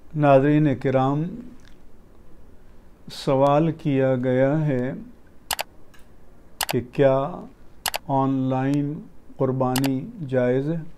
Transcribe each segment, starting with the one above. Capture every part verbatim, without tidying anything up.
नाज़रीन किराम, सवाल किया गया है कि क्या ऑनलाइन कुर्बानी जायज़ है।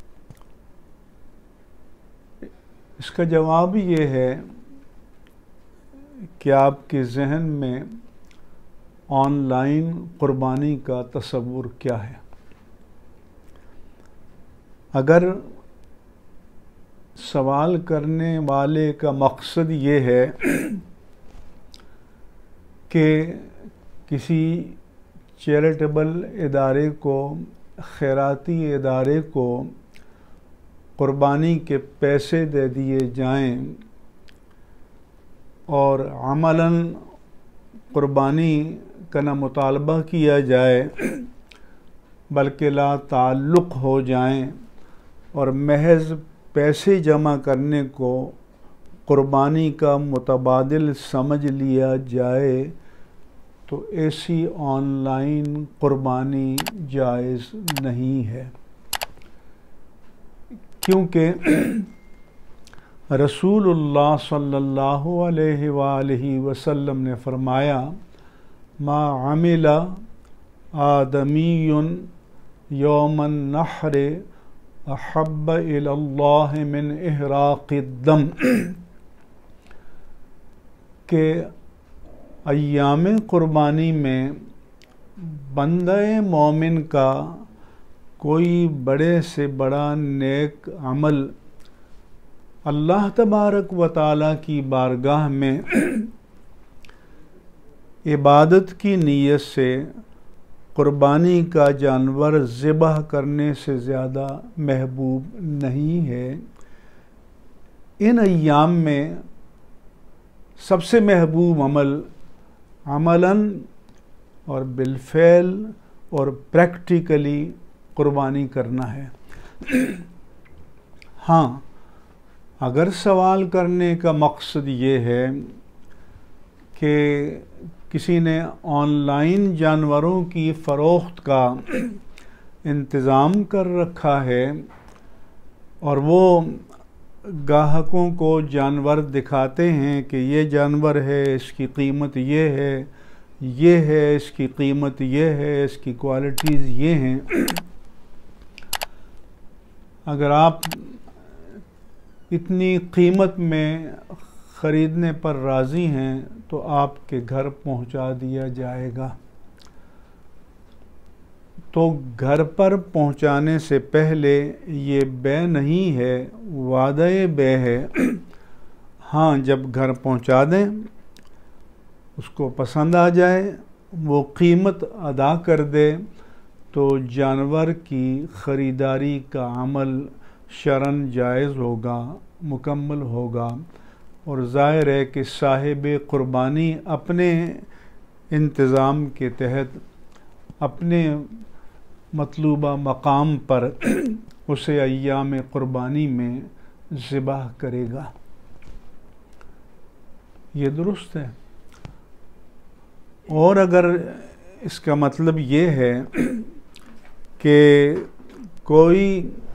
इसका जवाब ये है कि आपके जहन में ऑनलाइन कुर्बानी का तसव्वुर क्या है। अगर सवाल करने वाले का मकसद ये है कि किसी चैरिटेबल इदारे को, खैराती इदारे को कुर्बानी के पैसे दे दिए जाएं और अमलन कुर्बानी का न मुतालबा किया जाए बल्कि ला ताल्लुक़ हो जाएं और महज पैसे जमा करने को कुर्बानी का मुतबादिल समझ लिया जाए, तो ऐसी ऑनलाइन कुर्बानी जायज़ नहीं है। क्योंकि रसूलुल्लाह सल्लल्लाहु अलैहि वालैहि वसल्लम ने फरमाया, मा अमिला आदमीयुन यौमन नहरे अहब्ब इलल्लाह मिन इहराक़िद्दम, के अय्याम कुर्बानी में बंदे मोमिन का कोई बड़े से बड़ा नेक अमल अल्लाह तबारक व तआला की बारगाह में इबादत की नीयत से कुर्बानी का जानवर ज़िबह करने से ज़्यादा महबूब नहीं है। इन अय्याम में सबसे महबूब अमल अमलन और बिलफ़ेल और प्रैक्टिकली कुर्बानी करना है। हाँ, अगर सवाल करने का मकसद ये है कि किसी ने ऑनलाइन जानवरों की फ़रोख्त का इंतज़ाम कर रखा है और वो ग्राहकों को जानवर दिखाते हैं कि ये जानवर है, इसकी कीमत ये है, ये है, इसकी कीमत ये है, इसकी क्वालिटीज़ ये हैं। अगर आप इतनी कीमत में ख़रीदने पर राज़ी हैं तो आपके घर पहुंचा दिया जाएगा। तो घर पर पहुंचाने से पहले ये बै नहीं है, वादे बै है। हाँ, जब घर पहुंचा दें, उसको पसंद आ जाए, वो कीमत अदा कर दे, तो जानवर की ख़रीदारी का अमल शरन जायज़ होगा, मुकम्मल होगा और ज़ाहिर है कि साहिब कुर्बानी अपने इंतज़ाम के तहत अपने मतलूबा मकाम पर उसे अय्याम कुर्बानी में ज़िबाह करेगा। ये दुरुस्त है। और अगर इसका मतलब ये है कि कोई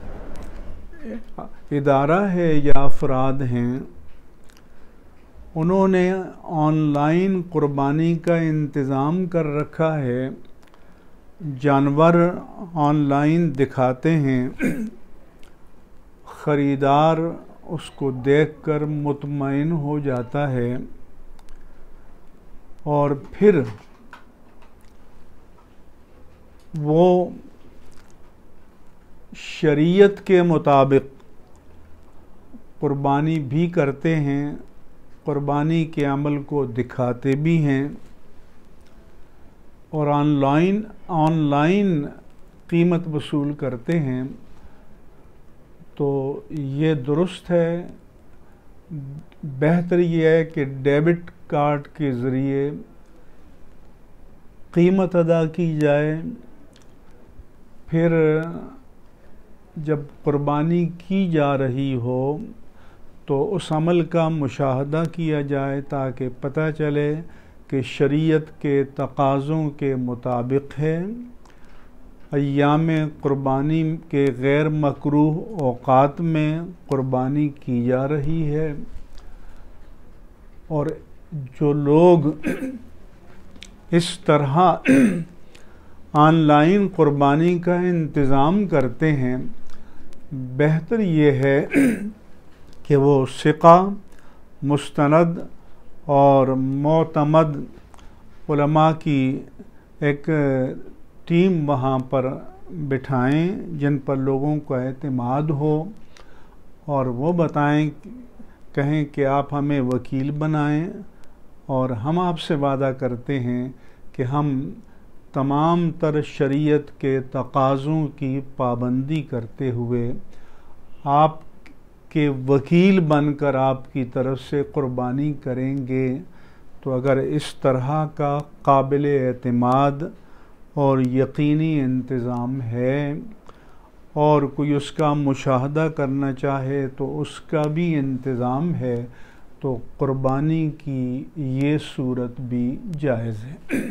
इदारा है या अफराद हैं, उन्होंने ऑनलाइन कुर्बानी का इंतज़ाम कर रखा है, जानवर ऑनलाइन दिखाते हैं, ख़रीदार उसको देखकर मुतमईन हो जाता है और फिर वो शरीयत के मुताबिक कुर्बानी भी करते हैं, कुर्बानी के अमल को दिखाते भी हैं और ऑनलाइन ऑनलाइन कीमत वसूल करते हैं, तो ये दुरुस्त है। बेहतर ये है कि डेबिट कार्ड के ज़रिए कीमत अदा की जाए, फिर जब कुर्बानी की जा रही हो तो उस अमल का मुशाहदा किया जाए ताकि पता चले कि शरीयत के तकाज़ों के मुताबिक है, अय्याम कुर्बानी के गैर मकरूह औक़ात में कुर्बानी की जा रही है और जो लोग इस तरह ऑनलाइन क़ुरबानी का इंतज़ाम करते हैं, बेहतर ये है कि वो सिक़ा, मुस्तनद और मोतमद उलमा की एक टीम वहाँ पर बिठाएं जिन पर लोगों का एतमाद हो, और वो बताएं, कहें कि आप हमें वकील बनाएं और हम आपसे वादा करते हैं कि हम तमाम तर शरीयत के तकाज़ों की पाबंदी करते हुए आप के वकील बनकर आपकी तरफ से क़ुरबानी करेंगे। तो अगर इस तरह का काबिल एतमाद और यकीनी इंतज़ाम है और कोई उसका मुशाहदा करना चाहे तो उसका भी इंतज़ाम है, तो क़ुरबानी की ये सूरत भी जायज़ है।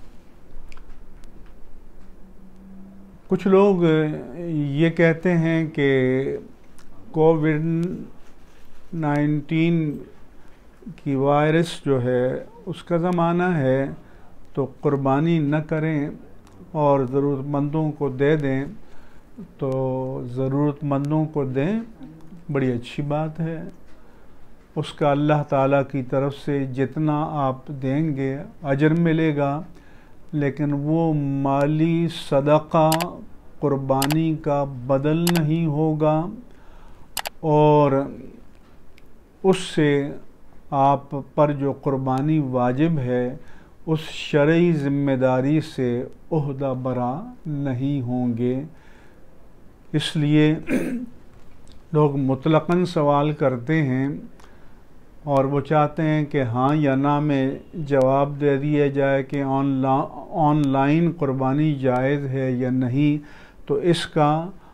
कुछ लोग ये कहते हैं कि कोविड नाइन्टीन की वायरस जो है उसका ज़माना है, तो क़ुरबानी न करें और ज़रूरतमंदों को दे दें। तो ज़रूरतमंदों को दें, बड़ी अच्छी बात है, उसका अल्लाह ताला की तरफ से जितना आप देंगे अजर मिलेगा, लेकिन वो माली सदका क़ुरबानी का बदल नहीं होगा और उससे आप पर जो क़ुरबानी वाजिब है उस शरई ज़िम्मेदारी से ओहदा बरा नहीं होंगे। इसलिए लोग मुतलक़न सवाल करते हैं और वो चाहते हैं कि हाँ या ना में जवाब दे दिया जाए कि ऑनला ऑनलाइन क़ुरबानी जायज़ है या नहीं। तो इसका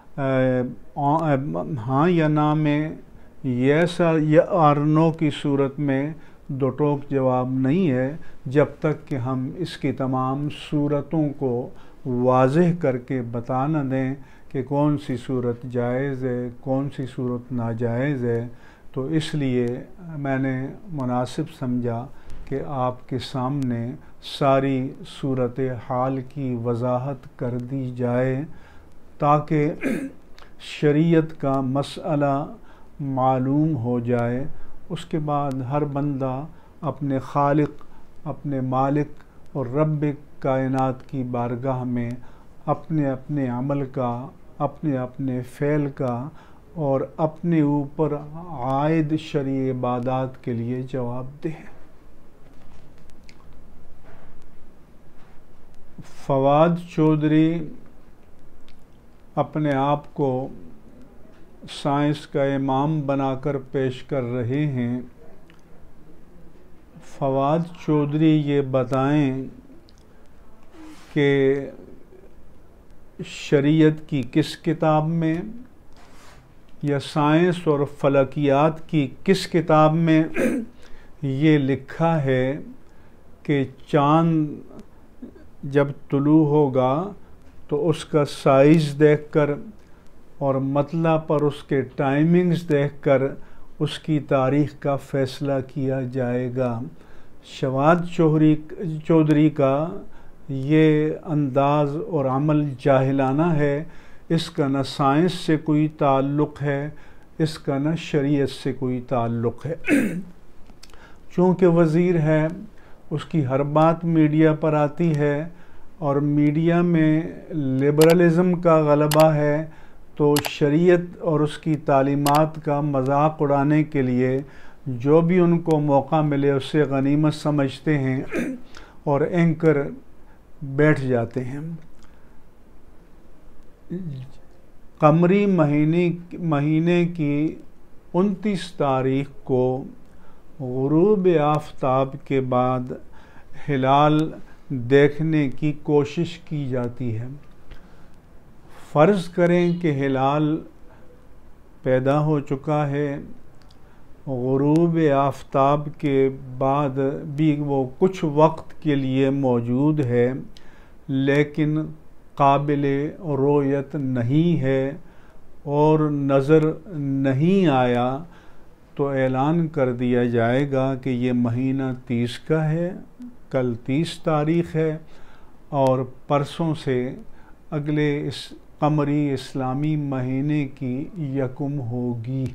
हाँ या ना में यस या और नो की सूरत में दो टोक जवाब नहीं है, जब तक कि हम इसकी तमाम सूरतों को वाज़ेह करके बता न दें कि कौन सी सूरत जायज़ है, कौन सी सूरत नाजायज़ है। तो इसलिए मैंने मुनासिब समझा कि आपके सामने सारी सूरत हाल की वजाहत कर दी जाए, ताकि शरीयत का मसला मालूम हो जाए। उसके बाद हर बंदा अपने खालिक, अपने मालिक और रब्ब कायनात की बारगाह में अपने अपने अमल का, अपने अपने फ़ेल का और अपने ऊपर आयद शरई इबादात के लिए जवाब दे। फवाद चौधरी अपने आप को साइंस का इमाम बनाकर पेश कर रहे हैं। फवाद चौधरी ये बताएं कि शरीयत की किस किताब में या साइंस और फलकियात की किस किताब में ये लिखा है कि चाँद जब तुलू होगा तो उसका साइज़ देखकर और मतला पर उसके टाइमिंग्स देखकर उसकी तारीख़ का फ़ैसला किया जाएगा। फवाद चौधरी चौधरी का ये अंदाज़ और अमल जाहिलाना है। इसका न साइंस से कोई ताल्लुक़ है, इसका न शरीयत से कोई ताल्लुक़ है। चूँकि वज़ीर है, उसकी हर बात मीडिया पर आती है और मीडिया में लिबरलिज़म का गलबा है, तो शरीयत और उसकी तालीमात का मजाक उड़ाने के लिए जो भी उनको मौका मिले उससे गनीमत समझते हैं और एंकर बैठ जाते हैं। कमरी महीने महीने की उनतीस तारीख को गुरूब आफ्ताब के बाद हिलाल देखने की कोशिश की जाती है। फ़र्ज़ करें कि हिलाल पैदा हो चुका है, गुरूब आफ्ताब के बाद भी वो कुछ वक्त के लिए मौजूद है, लेकिन काबिले रोयत नहीं है और नज़र नहीं आया, तो ऐलान कर दिया जाएगा कि ये महीना तीस का है, कल तीस तारीख़ है और परसों से अगले इस कमरी इस्लामी महीने की यकुम होगी।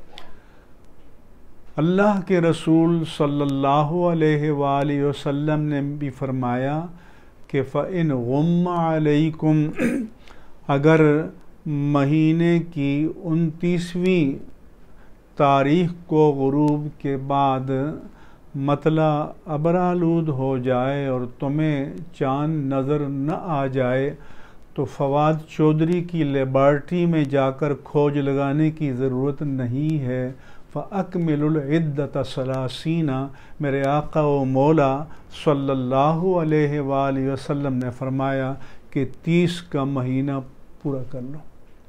अल्लाह के रसूल सल्लल्लाहु अलैहि वालैहि वसल्लम ने भी फरमाया कि फ़इन गुम्मा अलैकुम, अगर महीने की उनतीसवीं तारीख़ को गुरूब के बाद मतला अबरालूद हो जाए और तुम्हें चाँद नज़र न आ जाए तो फवाद चौधरी की लेबॉर्ट्री में जाकर खोज लगाने की ज़रूरत नहीं है। फ़अकमिलुल इद्दत सलासीना, मेरे आका व मौला सल्लल्लाहु अलैहि वालैहि वसल्लम ने फरमाया कि तीस का महीना पूरा कर लो।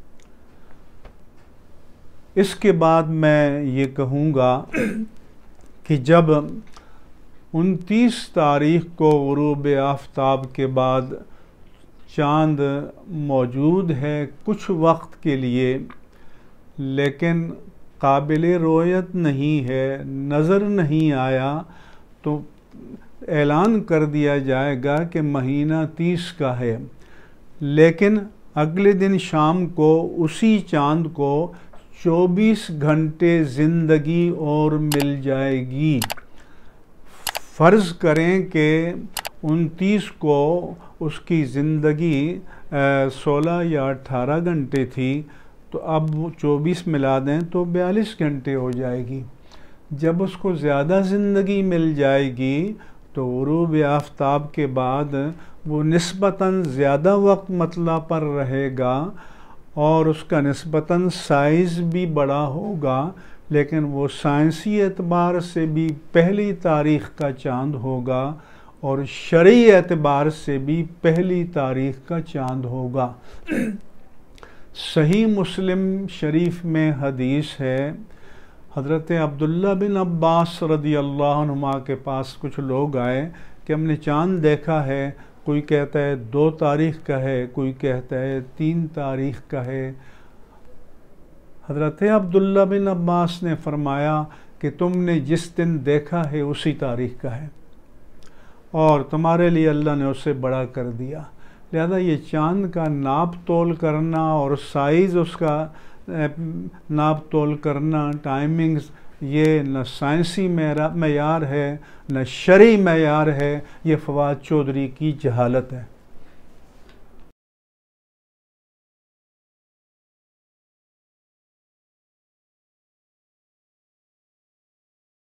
इसके बाद मैं ये कहूँगा कि जब उनतीस तारीख़ को गुरूब आफ्ताब के बाद चाँद मौजूद है कुछ वक्त के लिए, लेकिन काबिल रोयत नहीं है, नज़र नहीं आया, तो ऐलान कर दिया जाएगा कि महीना तीस का है। लेकिन अगले दिन शाम को उसी चाँद को चौबीस घंटे ज़िंदगी और मिल जाएगी। फ़र्ज़ करें कि उनतीस को उसकी ज़िंदगी सोलह या अठारह घंटे थी, तो अब चौबीस मिला दें तो बयालीस घंटे हो जाएगी। जब उसको ज़्यादा ज़िंदगी मिल जाएगी तो गुरूब आफ्ताब के बाद वो निस्बतन ज़्यादा वक्त मतला पर रहेगा और उसका निस्बतन साइज़ भी बड़ा होगा, लेकिन वो साइंसी एतबार से भी पहली तारीख़ का चाँद होगा और शरई एतबार से भी पहली तारीख़ का चाँद होगा। सही मुस्लिम शरीफ में हदीस है, हज़रत अब्दुल्ला बिन अब्बास रदी अल्लाह अन्हुमा के पास कुछ लोग आए कि हमने चाँद देखा है, कोई कहता है दो तारीख़ का है, कोई कहता है तीन तारीख़ का है। हज़रत अब्दुल्ला बिन अब्बास ने फरमाया कि तुमने जिस दिन देखा है उसी तारीख़ का है और तुम्हारे लिए अल्लाह ने उसे बड़ा कर दिया। लिहाजा ये चाँद का नाप तोल करना और साइज़ उसका नाप तोल करना, टाइमिंग्स, ये न साइंसी मेयार है न शरई मेयार है, ये फवाद चौधरी की जहालत है।